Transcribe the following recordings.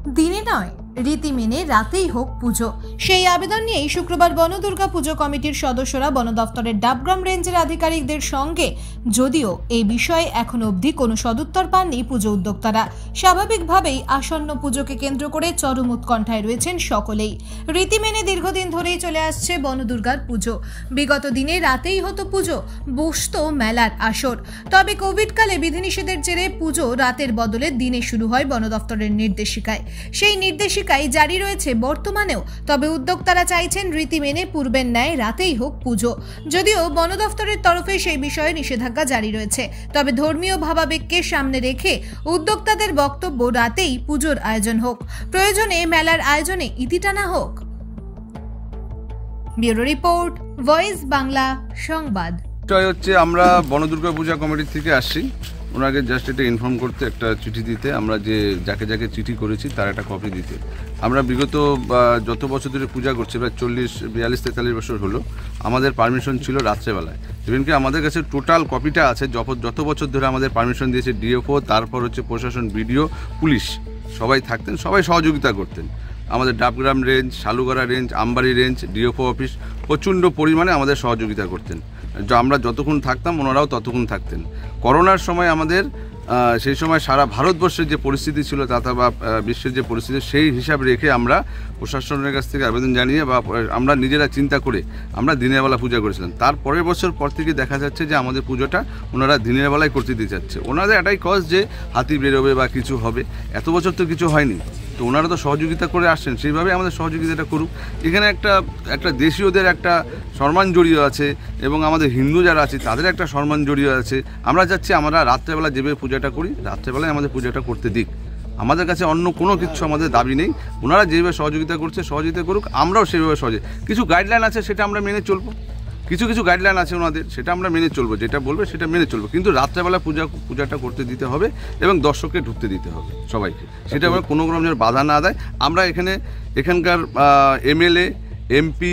দিনে নয় রীতি মেনে রাতেই হোক পুজো, সেই আবেদন নিয়েই শুক্রবার বনদুর্গা পুজো কমিটির সদস্যরা বন দফতরের ডাবগ্রাম রেঞ্জের আধিকারিকদের সঙ্গে, যদিও এই বিষয়ে এখনো অবধি কোনো সদুত্তর পাননি পুজো উদ্যোক্তারা। স্বাভাবিকভাবেই আসন্ন পুজোকে কেন্দ্র করে চরম উৎকণ্ঠায় রয়েছেন সকলেই। রীতি মেনে দীর্ঘদিন ধরেই চলে আসছে বনদুর্গার পুজো। বিগত দিনে রাতেই হতো পুজো, বসতো মেলার আসর। তবে কোভিডকালে বিধিনিষেধের জেরে পুজো রাতের বদলে দিনে শুরু হয় বন দফতরের নির্দেশিকায়। সেই নির্দেশিকায় জারি রয়েছে বর্তমানেও। তবে উদ্যোক্তারা চাইছেন রীতি মেনে পূর্বের ন্যায় রাতেই হোক পুজো। যদিও বন দফতরের তরফে সেই বিষয়ে নিষেধাজ্ঞা জারি রয়েছে, তবে ধর্মীয় ভাবাবেগকে সামনে রেখে উদ্যোক্তাদের বক্তব্য রাতেই পুজোর আয়োজন হোক, প্রয়োজনে মেলার আয়োজনে ইতি টানা হোক। ব্যুরো রিপোর্ট, ভয়েস বাংলা সংবাদ। হচ্ছে আমরা বনদুর্গা পূজা কমিটির থেকে আসছি ওনাকে জাস্ট এটা ইনফর্ম করতে, একটা চিঠি দিতে, আমরা যে যাকে যাকে চিঠি করেছি তার একটা কপি দিতে। আমরা বিগত যত বছর ধরে পূজা করছি, প্রায় 42-43 বছর হলো, আমাদের পারমিশন ছিল রাত্রেবেলায়। ইভেনকি আমাদের কাছে টোটাল কপিটা আছে, যত বছর ধরে আমাদের পারমিশন দিয়েছে ডিএফও, তারপর হচ্ছে প্রশাসন, বিডিও, পুলিশ সবাই থাকতেন, সবাই সহযোগিতা করতেন। আমাদের Dabgram range, Salugara range, Ambari range, DFO office প্রচণ্ড পরিমাণে আমাদের সহযোগিতা করতেন। আমরা যতক্ষণ থাকতাম ওনারাও ততক্ষণ থাকতেন। করোনার সময় আমাদের সেই সময় সারা ভারতবর্ষের যে পরিস্থিতি ছিল তথা বা বিশ্বের যে পরিস্থিতি, সেই হিসাব রেখে আমরা প্রশাসনের কাছ থেকে আবেদন জানিয়ে বা আমরা নিজেরা চিন্তা করে আমরা দিনের বেলা পূজা করেছিলাম। তার পরের বছর পর থেকে দেখা যাচ্ছে যে আমাদের পুজোটা ওনারা দিনের বেলায় করতে দিতে চাচ্ছে। ওনাদের এটাই কজ যে হাতি বেরোবে বা কিছু হবে, এত বছর তো কিছু হয়নি, তো ওনারা তো সহযোগিতা করে আসছেন, সেইভাবে আমাদের সহযোগিতাটা করুক। এখানে একটা দেশীয়দের একটা সম্মান জড়িয়ে আছে এবং আমাদের হিন্দু যারা আছে তাদের একটা সম্মান জড়িয়ে আছে। আমরা চাচ্ছি আমরা রাত্রেবেলা যেভাবে পূজাটা করি রাত্রেবেলায় আমাদের পূজাটা করতে দিক। আমাদের কাছে অন্য কোনো কিছু আমাদের দাবি নেই। ওনারা যেভাবে সহযোগিতা করছে সহযোগিতা করুক, আমরাও সেইভাবে কিছু গাইডলাইন আছে সেটা আমরা মেনে চলবো, কিছু গাইডলাইন আছে ওনাদের, সেটা আমরা মেনে চলবো, যেটা বলবে সেটা মেনে চলবো। কিন্তু রাত্রেবেলা পূজাটা করতে দিতে হবে এবং দর্শককে ঢুকতে দিতে হবে সবাইকে, সেটা আমরা কোনো রকম যেন বাধা না দেয়। আমরা এখানকার এমএলএ, এমপি,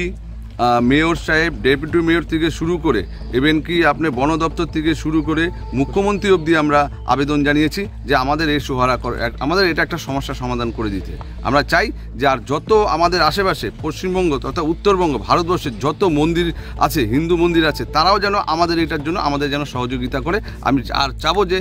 মেয়র সাহেব, ডেপুটি মেয়র থেকে শুরু করে ইভেন কি আপনি বন দপ্তর থেকে শুরু করে মুখ্যমন্ত্রী অবধি আমরা আবেদন জানিয়েছি যে আমাদের এই আমাদের এটা একটা সমস্যার সমাধান করে দিতে। আমরা চাই যে আর যত আমাদের আশেপাশে পশ্চিমবঙ্গ তথা উত্তরবঙ্গ, ভারতবর্ষের যত মন্দির আছে, হিন্দু মন্দির আছে, তারাও যেন আমাদের এটার জন্য আমাদের যেন সহযোগিতা করে। আমি আর চাবো যে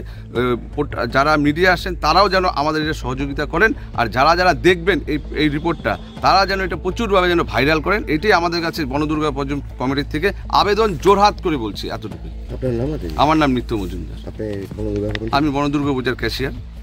যারা মিডিয়া আসেন তারাও যেন আমাদের এটা সহযোগিতা করেন, আর যারা দেখবেন এই রিপোর্টটা তারা যেন এটা প্রচুরভাবে যেন ভাইরাল করেন। এটাই আমাদের কাছে বনদুর্গা পুজো কমিটির থেকে আবেদন, জোরহাত করে বলছি এতটুকু। আপনার নাম? আমার নাম নিত্য মজুমদার, আপনি বনদুর্গা? আমি বনদুর্গা পূজার ক্যাশিয়ার।